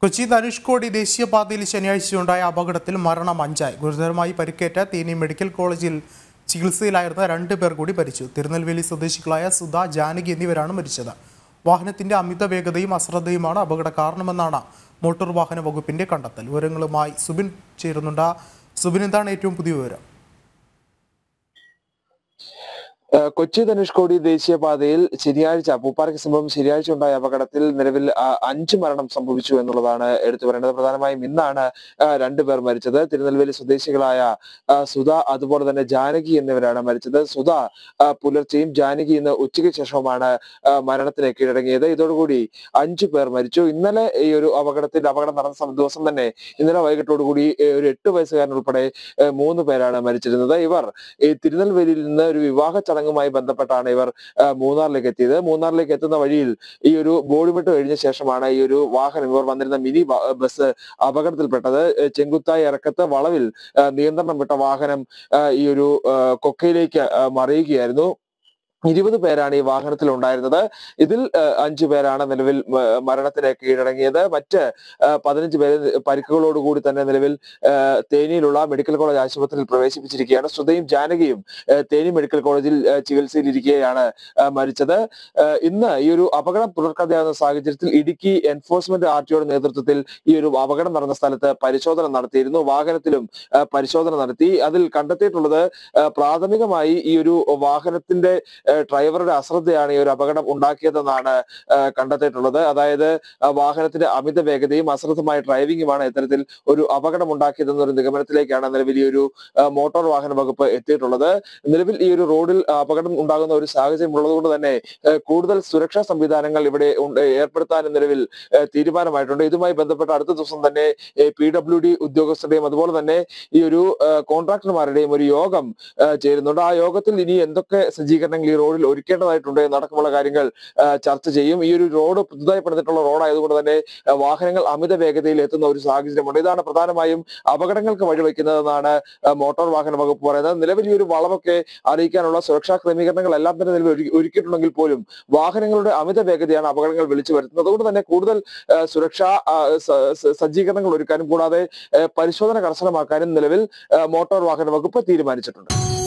കൊച്ചി ധനുഷ്കോടി ദേശീയപാതയിൽ ശനിയാഴ്ചയുണ്ടായ അപകടത്തിൽ മരണം 5 ഗുരുതരമായി പരിക്കേറ്റ തേനി മെഡിക്കൽ കോളേജിൽ ചികിത്സയിലായിരുന്ന 2 പേർ കൂടി മരിച്ചു. തിരുനെൽവേലി സ്വദേശികളായ സുധ, ജാനകി എന്നിവരാണ് മരിച്ചത്. വാഹനത്തിന്റെ അമിത വേഗതയും അശ്രദ്ധയുമാണ് അപകട കാരണമെന്നാണ് മോട്ടോർ വാഹന വകുപ്പിന്റെ കണ്ടെത്തൽ. വിവരങ്ങളുമായി സുബിൻ ചേരുന്നുണ്ട്. സുബിൻ, എന്താണ് ഏറ്റവും പുതിയ വിവരം? കൊച്ചി ധനുഷ്കോടി ദേശീയപാതയിൽ ശനിയാഴ്ച പൂപ്പാറയ്ക്ക് സമീപം ശനിയാഴ്ച ഉണ്ടായ അപകടത്തിൽ നിലവിൽ 5 മരണം സംഭവിച്ചു എന്നുള്ളതാണ് എടുത്തു പറയേണ്ടത്. പ്രധാനമായും ഇന്നാണ് 2 പേർ മരിച്ചത്. തിരുനെൽവേലി സ്വദേശികളായ സുധ, അതുപോലെ തന്നെ ജാനകി എന്നിവരാണ് മരിച്ചത്. സുധ പുലർച്ചെയും ജാനകി ഇന്ന് ഉച്ചയ്ക്ക് ശേഷവുമാണ് മരണത്തിന് കീഴടങ്ങിയത്. ഇതോടുകൂടി 5 പേർ മരിച്ചു. ഇന്നലെ ഈ ഒരു അപകടം നടന്ന ദിവസം തന്നെ ഇന്നലെ വൈകിട്ടോടുകൂടി ഒരു 8 വയസ്സുകാരൻ ഉൾപ്പെടെ 3 പേരാണ് മരിച്ചിരുന്നത്. ഇവർ ഈ തിരുനെൽവേലിയിൽ നിന്ന് ഒരു വിവാഹ ചടങ്ങുമായി ബന്ധപ്പെട്ടാണ് ഇവർ മൂന്നാറിലേക്ക് എത്തിയത്. മൂന്നാറിലേക്ക് എത്തുന്ന വഴിയിൽ ഈ ഒരു ബോഡിമെട്ട് കഴിഞ്ഞ ശേഷമാണ് ഈ ഒരു വാഹനം, ഇവർ വന്നിരുന്ന മിനി ബസ് അപകടത്തിൽപ്പെട്ടത്. ചെങ്കുത്തായി ഇറക്കത്ത് വളവിൽ നിയന്ത്രണം വിട്ട വാഹനം ഈ ഒരു കൊക്കയിലേക്ക് മറിയുകയായിരുന്നു. 20 പേരാണ് ഈ വാഹനത്തിൽ ഉണ്ടായിരുന്നത്. ഇതിൽ 5 പേരാണ് നിലവിൽ മരണത്തിന് കീഴടങ്ങിയത്. മറ്റ് 15 പേര് പരിക്കുകളോടുകൂടി തന്നെ നിലവിൽ തേനിയിലുള്ള മെഡിക്കൽ കോളേജ് ആശുപത്രിയിൽ പ്രവേശിപ്പിച്ചിരിക്കുകയാണ്. സുധയും ജാനകിയും തേനി മെഡിക്കൽ കോളേജിൽ ചികിത്സയിലിരിക്കെയാണ് മരിച്ചത്. ഇന്ന് ഈ ഒരു അപകടം തുടർക്കഥയാകുന്ന സാഹചര്യത്തിൽ ഇടുക്കി എൻഫോഴ്സ്മെന്റ് ആർടിഒയുടെ നേതൃത്വത്തിൽ ഈ ഒരു അപകടം നടന്ന സ്ഥലത്ത് പരിശോധന നടത്തിയിരുന്നു. വാഹനത്തിലും പരിശോധന നടത്തി. അതിൽ കണ്ടെത്തിയിട്ടുള്ളത് പ്രാഥമികമായി ഈ ഒരു വാഹനത്തിന്റെ ഡ്രൈവറുടെ അശ്രദ്ധയാണ് ഈ ഒരു അപകടം ഉണ്ടാക്കിയതെന്നാണ് കണ്ടെത്തിയിട്ടുള്ളത്. അതായത് വാഹനത്തിന്റെ അമിത വേഗതയും അശ്രദ്ധമായ ഡ്രൈവിംഗുമാണ് ഇത്തരത്തിൽ ഒരു അപകടം ഉണ്ടാക്കിയതെന്നൊരു നിഗമനത്തിലേക്കാണ് നിലവിൽ ഈ ഒരു മോട്ടോർ വാഹന വകുപ്പ് എത്തിയിട്ടുള്ളത്. നിലവിൽ ഈ ഒരു റോഡിൽ അപകടം ഉണ്ടാകുന്ന ഒരു സാഹചര്യം ഉള്ളതുകൊണ്ട് തന്നെ കൂടുതൽ സുരക്ഷാ സംവിധാനങ്ങൾ ഇവിടെ ഏർപ്പെടുത്താൻ നിലവിൽ തീരുമാനമായിട്ടുണ്ട്. ഇതുമായി ബന്ധപ്പെട്ട അടുത്ത ദിവസം തന്നെ PWD ഉദ്യോഗസ്ഥരുടെയും അതുപോലെ തന്നെ ഈ ഒരു കോൺട്രാക്ടർമാരുടെയും ഒരു യോഗം ചേരുന്നുണ്ട്. ആ യോഗത്തിൽ ഇനി എന്തൊക്കെ സജ്ജീകരണങ്ങൾ ഈ റോഡിൽ ഒരുക്കേണ്ടതായിട്ടുണ്ട് എന്നടക്കമുള്ള കാര്യങ്ങൾ ചർച്ച ചെയ്യും. ഈ ഒരു റോഡ് പുതുതായി പണിതിട്ടുള്ള റോഡായതുകൊണ്ട് തന്നെ വാഹനങ്ങൾ അമിത വേഗതയിൽ എത്തുന്ന ഒരു സാഹചര്യമുണ്ട്. ഇതാണ് പ്രധാനമായും അപകടങ്ങൾക്ക് വഴിവെക്കുന്നതെന്നാണ് മോട്ടോർ വാഹന വകുപ്പ് പറയുന്നത്. നിലവിൽ ഈ ഒരു വളവൊക്കെ അറിയിക്കാനുള്ള സുരക്ഷാ ക്രമീകരണങ്ങൾ എല്ലാം തന്നെ നിലവിൽ ഒരുക്കിയിട്ടുണ്ടെങ്കിൽ പോലും വാഹനങ്ങളുടെ അമിത വേഗതയാണ് അപകടങ്ങൾ വിളിച്ചു വരുത്തുന്നത്. അതുകൊണ്ട് തന്നെ കൂടുതൽ സുരക്ഷാ സജ്ജീകരണങ്ങൾ ഒരുക്കാനും കൂടാതെ പരിശോധന കർശനമാക്കാനും നിലവിൽ മോട്ടോർ വാഹന വകുപ്പ് തീരുമാനിച്ചിട്ടുണ്ട്.